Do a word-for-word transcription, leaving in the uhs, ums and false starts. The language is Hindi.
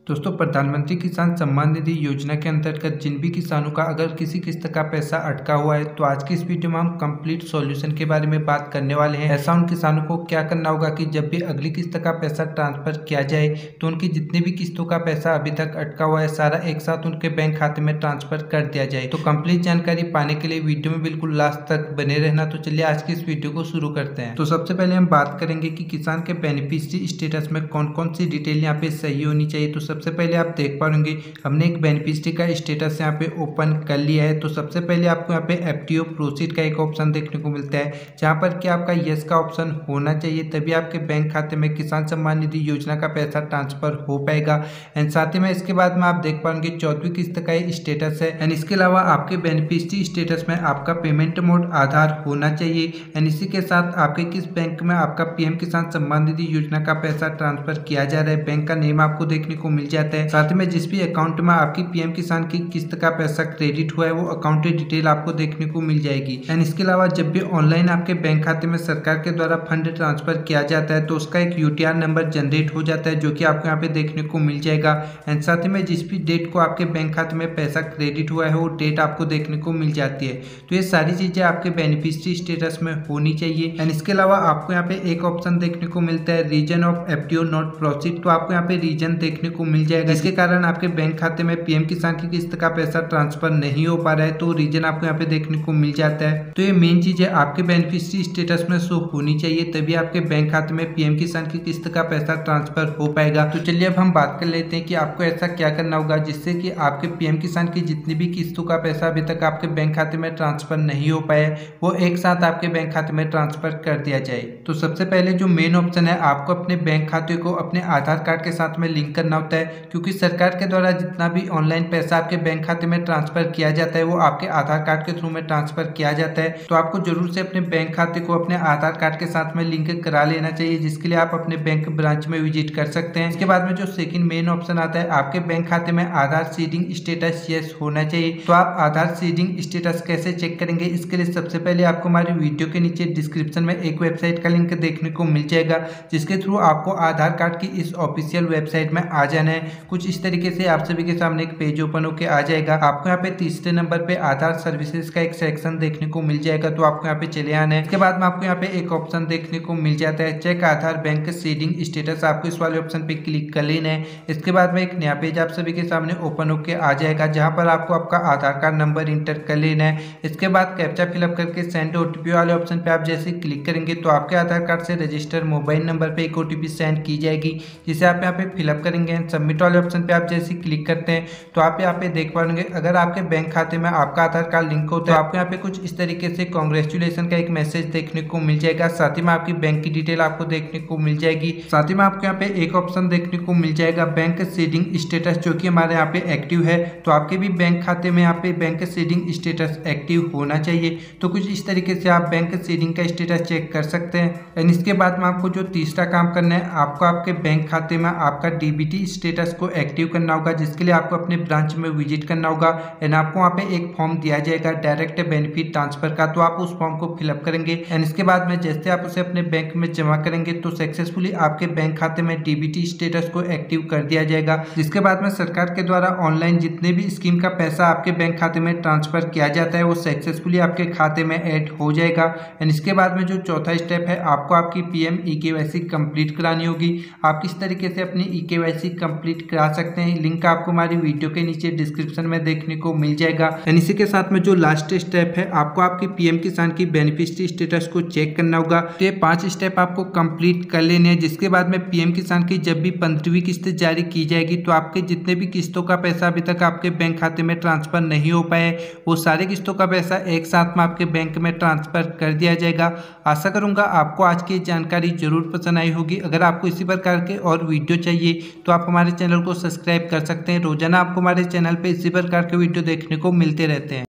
दोस्तों, प्रधानमंत्री किसान सम्मान निधि योजना के अंतर्गत जिन भी किसानों का अगर किसी किस्त का पैसा अटका हुआ है तो आज की इस वीडियो में हम कंप्लीट सॉल्यूशन के बारे में बात करने वाले हैं। ऐसा उन किसानों को क्या करना होगा कि जब भी अगली किस्त का पैसा ट्रांसफर किया जाए तो उनकी जितनी भी किस्तों का पैसा अभी तक अटका हुआ है सारा एक साथ उनके बैंक खाते में ट्रांसफर कर दिया जाए। तो कंप्लीट जानकारी पाने के लिए वीडियो में बिल्कुल लास्ट तक बने रहना। तो चलिए आज की इस वीडियो को शुरू करते हैं। तो सबसे पहले हम बात करेंगे कि किसान के बेनिफिशियरी स्टेटस में कौन कौन सी डिटेल यहाँ पे सही होनी चाहिए। तो सबसे पहले आप देख पाएंगे हमने एक बेनिफिशियरी का स्टेटस यहाँ पे ओपन कर लिया है। तो सबसे पहले आपको यहाँ पे एफटीओ प्रोसीड का एक ऑप्शन देखने को मिलता है जहाँ पर कि आपका यस का ऑप्शन होना चाहिए, तभी आपके बैंक खाते में किसान सम्मान निधि योजना का पैसा ट्रांसफर हो पाएगा। एंड साथ ही में इसके बाद में आप देख पाएंगे चौथी किस्त का स्टेटस है। एंड इसके अलावा आपके बेनिफिशियरी स्टेटस में आपका पेमेंट मोड आधार होना चाहिए। एंड इसी के साथ आपके किस बैंक में आपका पीएम किसान सम्मान निधि योजना का पैसा ट्रांसफर किया जा रहा है, बैंक का नेम आपको देखने को मिल जाता है। साथ में जिस भी अकाउंट में आपकी पीएम किसान की किस्त का पैसा क्रेडिट हुआ है वो अकाउंट डिटेल आपको देखने को मिल जाएगी। एंड इसके अलावा जब भी ऑनलाइन आपके बैंक खाते में सरकार के द्वारा फंड ट्रांसफर किया जाता है तो उसका एक यूटीआर नंबर जनरेट हो जाता है जो कि आपको यहाँ पे देखने को मिल जाएगा। एंड साथ ही में जिस भी डेट को आपके बैंक खाते में पैसा क्रेडिट हुआ है वो डेट आपको देखने को मिल जाती है। तो ये सारी चीजें आपके बेनिफिशियरी स्टेटस में होनी चाहिए। एंड इसके अलावा आपको यहाँ पे एक ऑप्शन देखने को मिलता है reason of FTO not proceed. तो आपको यहाँ पे रीजन देखने को मिल जाएगा जिसके कारण आपके बैंक खाते में पीएम किसान की किस्त का पैसा ट्रांसफर नहीं हो पा रहा है, तो रीजन आपको यहाँ पे देखने को मिल जाता है। तो ये मेन चीज है आपके बेनिफिशियरी स्टेटस में शो होनी चाहिए, तभी आपके बैंक खाते में पीएम किसान की किस्त का पैसा ट्रांसफर हो पाएगा। तो चलिए अब हम बात कर लेते हैं कि आपको ऐसा क्या करना होगा जिससे कि आपके पीएम किसान की जितनी भी किस्तों का पैसा अभी तक आपके बैंक खाते में ट्रांसफर नहीं हो पाया वो एक साथ आपके बैंक खाते में ट्रांसफर कर दिया जाए। तो सबसे पहले जो मेन ऑप्शन है आपको अपने बैंक खाते को अपने आधार कार्ड के साथ में लिंक करना होता है, क्योंकि सरकार के द्वारा जितना भी ऑनलाइन पैसा आपके बैंक खाते में ट्रांसफर किया जाता है वो आपके आधार कार्ड के थ्रू में ट्रांसफर किया जाता है। तो आपको जरूर से अपने बैंक खाते को अपने आधार कार्ड के साथ में लिंक करा लेना चाहिए, जिसके लिए आप अपने बैंक ब्रांच में विजिट कर सकते हैं। इसके बाद में जो सेकंड मेन ऑप्शन आता है आपके बैंक खाते में आधार सीडिंग स्टेटस यस होना चाहिए। तो आप आधार सीडिंग स्टेटस कैसे चेक करेंगे, इसके लिए सबसे पहले आपको हमारी वीडियो के नीचे डिस्क्रिप्शन में एक वेबसाइट का लिंक देखने को मिल जाएगा जिसके थ्रू आपको आधार कार्ड की इस ऑफिशियल वेबसाइट में आ जाना है। कुछ इस तरीके से आप सभी के सामने एक पेज ओपन होकर आ जाएगा। आपको यहाँ पे तीसरे नंबर पे आधार सर्विसेज का एक सेक्शन देखने को मिल जाएगा, तो आपको यहाँ पे चले आना है। इसके बाद में आपको यहाँ पे एक ऑप्शन देखने को मिल जाता है check Aadhaar bank seeding status, आपको इस वाले ऑप्शन पे क्लिक कर लेना है। इसके बाद में एक नया पेज आप सभी के सामने ओपन होकर आ जाएगा जहाँ पर आपको आपका आधार कार्ड नंबर इंटर कर लेना है। इसके बाद कैप्चा फिलअप करके सेंड ओटीपी वाले ऑप्शन पे आप जैसे क्लिक करेंगे तो आपके आधार कार्ड से रजिस्टर मोबाइल नंबर पे एक ओटीपी सेंड की जाएगी जिसे आप यहाँ पे फिलअप करेंगे। सबमिट वाले ऑप्शन पे आप जैसे क्लिक करते हैं तो आप यहाँ पे देख पाएंगे अगर आपके बैंक खाते में आपका आधार कार्ड लिंक होता है तो आपको यहाँ पे कुछ इस तरीके से कांग्रेचुलेशन का एक मैसेज देखने को मिल जाएगा। साथ ही में आपकी बैंक की डिटेल आपको देखने को मिल जाएगी। साथ ही में आपको यहाँ पे एक ऑप्शन देखने को मिल जाएगा बैंक सीडिंग स्टेटस, जो कि हमारे यहाँ पे एक्टिव है। तो आपके भी बैंक खाते में यहाँ पे बैंक सीडिंग स्टेटस एक्टिव होना चाहिए। तो कुछ इस तरीके से आप बैंक सीडिंग का स्टेटस चेक कर सकते हैं। एंड इसके बाद में आपको जो तीसरा काम करना है आपको आपके बैंक खाते में आपका डीबीटी स्टेटस को एक्टिव करना होगा, जिसके लिए आपको अपने ब्रांच में विजिट करना होगा। एंड आपको वहाँ पे एक फॉर्म दिया जाएगा डायरेक्ट बेनिफिट ट्रांसफर का, तो आप उस फॉर्म को फिलअप करेंगे। एंड इसके बाद में जैसे आप उसे अपने बैंक में जमा करेंगे तो सक्सेसफुली आपके बैंक खाते में डीबीटी स्टेटस को एक्टिव कर दिया जाएगा, जिसके बाद में सरकार के द्वारा ऑनलाइन जितने भी स्कीम का पैसा आपके बैंक खाते में ट्रांसफर किया जाता है वो सक्सेसफुली आपके खाते में ऐड हो जाएगा। एंड इसके बाद में जो चौथा स्टेप है आपको आपकी पीएम ई केवाईसी कंप्लीट करानी होगी। आप किस तरीके से अपनी ई केवाईसी कंप्लीट करा सकते हैं लिंक आपको हमारी वीडियो के नीचे डिस्क्रिप्शन में देखने को मिल जाएगा। एंड इसी के साथ में जो लास्ट स्टेप है आपको आपकी पीएम किसान की बेनिफिशियरी स्टेटस को चेक करना होगा। तो ये पांच स्टेप आपको कंप्लीट कर लेने हैं, जिसके बाद में पीएम किसान की जब भी पंद्रहवीं किस्त जारी की जाएगी तो आपके जितने भी किस्तों का पैसा अभी तक आपके बैंक खाते में ट्रांसफर नहीं हो पाए वो सारे किस्तों का पैसा एक साथ में आपके बैंक में ट्रांसफर कर दिया जाएगा। आशा करूंगा आपको आज की जानकारी जरूर पसंद आई होगी। अगर आपको इसी प्रकार के और वीडियो चाहिए तो आप हमारे चैनल को सब्सक्राइब कर सकते हैं। रोजाना आपको हमारे चैनल पे इसी प्रकार के वीडियो देखने को मिलते रहते हैं।